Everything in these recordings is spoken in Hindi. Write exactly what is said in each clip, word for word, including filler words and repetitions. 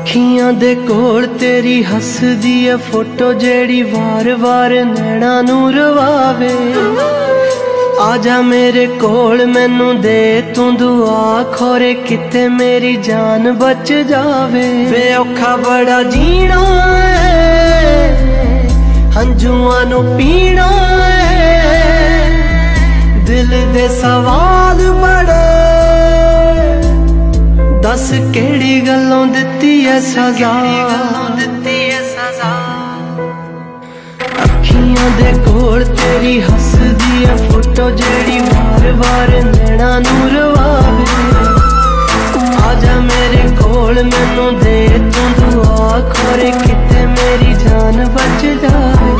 अखियां दे कोल तेरी हसदी है फोटो जेड़ी वार वार नैना नू रवावे। आजा मेरे कोल मैनू दे तू दुआ खोरे किते मेरी जान बच जावे। वे औखा बड़ा जीना है हंजुआं नू पीना है दिल दे सवाल बड़े दस केड़ी गल्लों दित्ती है सजा। अखियां दे कोल तेरी हसदी है फोटो जेड़ी वार वार नैना नू रवावे। आजा मेरे कोल मैनू दे तू दुआ खोरे किते मेरी जान बच जावे।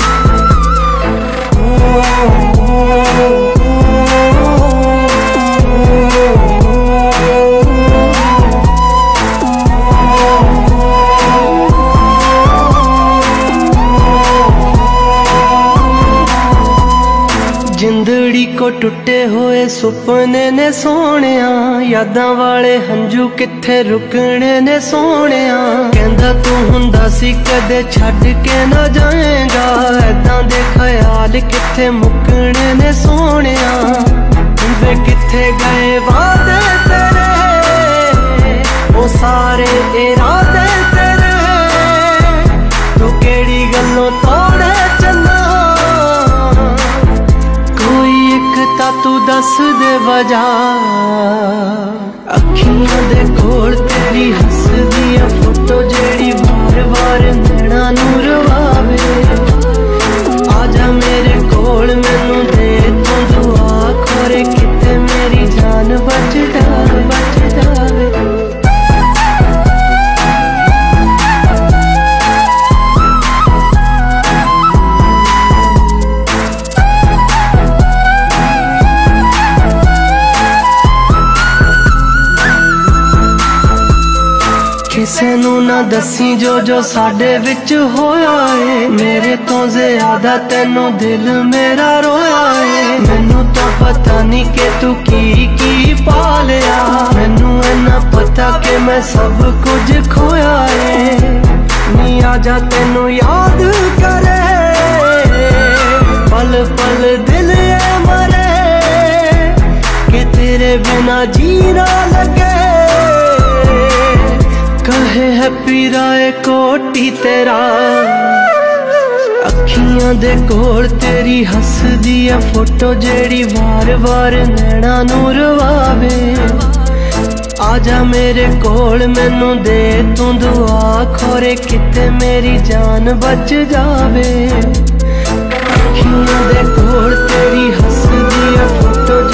जिंदड़ी को टुटे हुए सुपने ने सोनिया यादां वाले हंजू किथे रुकने ने सोनिया। कहंदा तू हुंदा सी कदे छड्ड के ना जाएगा ऐदां दे ख्याल किथे मुकने ने सोनिया। वे किथे गए वादे तेरे ओ सारे इरादे तेरे तू केड़ी गल्लों तोड़े चन्ना तू दस दे वजह। अखियां दे कोल तेरी हसदी है फोटो जेड़ी वार वार नैना नू रवावे। आजा मेरे कोल मैनू दे तू दुआ खोरे किते मेरी जान बच जावे बच जावे। किसे नू ना दसी जो जो साडे विच होया है मेरे तो ज्यादा तेनू दिल मेरा रोया है। मैनू तो पता नहीं कि तू की की पा लिया मैनू इन्ना पता कि मैं सब कुछ खोया है। नी आजा तेनू याद करे पल पल दिल ये मरे कि तेरे बिना जीना लगे। कहे है पीराए कोटी तेरा अखियां दे कोल तेरी हसदी है फोटो जेड़ी वार वार नैना नू रवावे। आजा मेरे कोल मैनू दे तू दुआ खोरे किते मेरी जान बच जावे। अखियां दे कोल तेरी हसदी है फोटो